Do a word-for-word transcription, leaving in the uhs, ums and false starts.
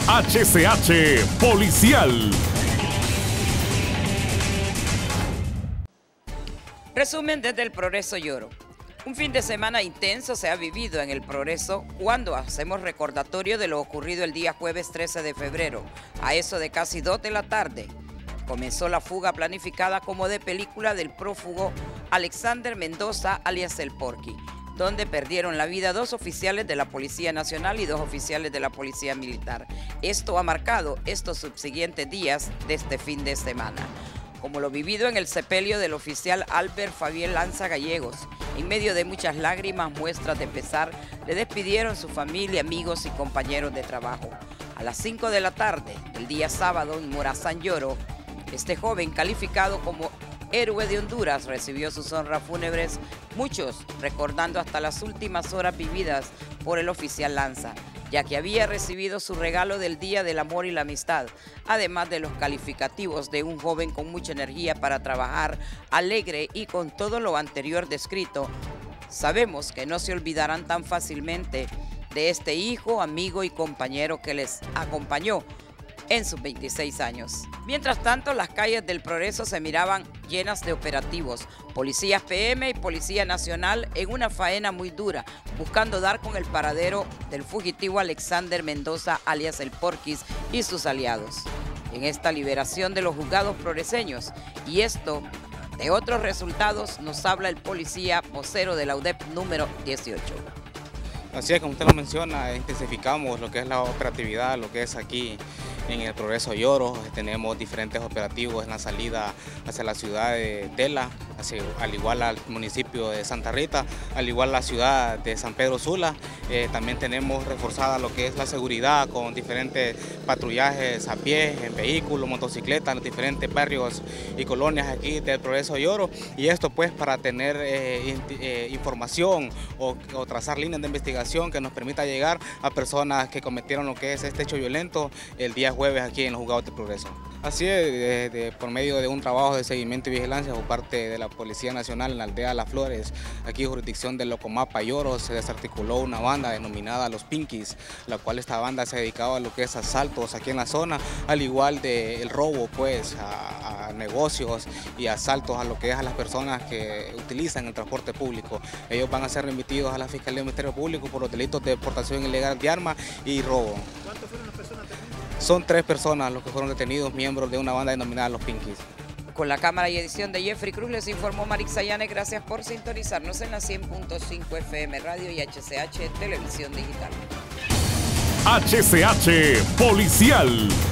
H C H Policial. Resumen desde el Progreso Lloro. Un fin de semana intenso se ha vivido en el Progreso cuando hacemos recordatorio de lo ocurrido el día jueves trece de febrero, a eso de casi dos de la tarde. Comenzó la fuga planificada como de película del prófugo Alexander Mendoza, alias El Porky, donde perdieron la vida dos oficiales de la Policía Nacional y dos oficiales de la Policía Militar. Esto ha marcado estos subsiguientes días de este fin de semana, como lo vivido en el sepelio del oficial Albert Fabián Lanza Gallegos. En medio de muchas lágrimas, muestras de pesar, le despidieron su familia, amigos y compañeros de trabajo. A las cinco de la tarde del día sábado en Morazán Lloro, este joven calificado como héroe de Honduras recibió sus honras fúnebres, muchos recordando hasta las últimas horas vividas por el oficial Lanza, ya que había recibido su regalo del Día del Amor y la Amistad, además de los calificativos de un joven con mucha energía para trabajar, alegre y con todo lo anterior descrito. Sabemos que no se olvidarán tan fácilmente de este hijo, amigo y compañero que les acompañó en sus veintiséis años. Mientras tanto, las calles del Progreso se miraban llenas de operativos, policías P M y Policía Nacional en una faena muy dura, buscando dar con el paradero del fugitivo Alexander Mendoza, alias El Porquis, y sus aliados. En esta liberación de los juzgados progreseños, y esto de otros resultados, nos habla el policía vocero de la U D E P número dieciocho. Así es, como usted lo menciona, intensificamos lo que es la operatividad, lo que es aquí en el Progreso Lloro. Tenemos diferentes operativos en la salida hacia la ciudad de Tela, hacia, al igual al municipio de Santa Rita, al igual la ciudad de San Pedro Sula. Eh, también tenemos reforzada lo que es la seguridad con diferentes patrullajes a pie, en vehículos, motocicletas, en los diferentes barrios y colonias aquí del Progreso Lloro. Y esto pues para tener eh, eh, información o, o trazar líneas de investigación que nos permita llegar a personas que cometieron lo que es este hecho violento el día jueves aquí en los juzgados del Progreso. Así es, de, de, por medio de un trabajo de seguimiento y vigilancia por parte de la Policía Nacional en la aldea Las Flores, aquí en jurisdicción de Locomapa Lloro, se desarticuló una banda denominada Los Pinkies, la cual esta banda se dedicaba a lo que es asaltos aquí en la zona, al igual del robo pues a, a negocios y asaltos a lo que es a las personas que utilizan el transporte público. Ellos van a ser remitidos a la Fiscalía del Ministerio Público por los delitos de portación ilegal de armas y robo. ¿Cuántas fueron las personas detenidas? Son tres personas los que fueron detenidos, miembros de una banda denominada Los Pinkies. Con la cámara y edición de Jeffrey Cruz les informó Marix Ayane. Gracias por sintonizarnos en la cien punto cinco F M Radio y H C H Televisión Digital. H C H Policial.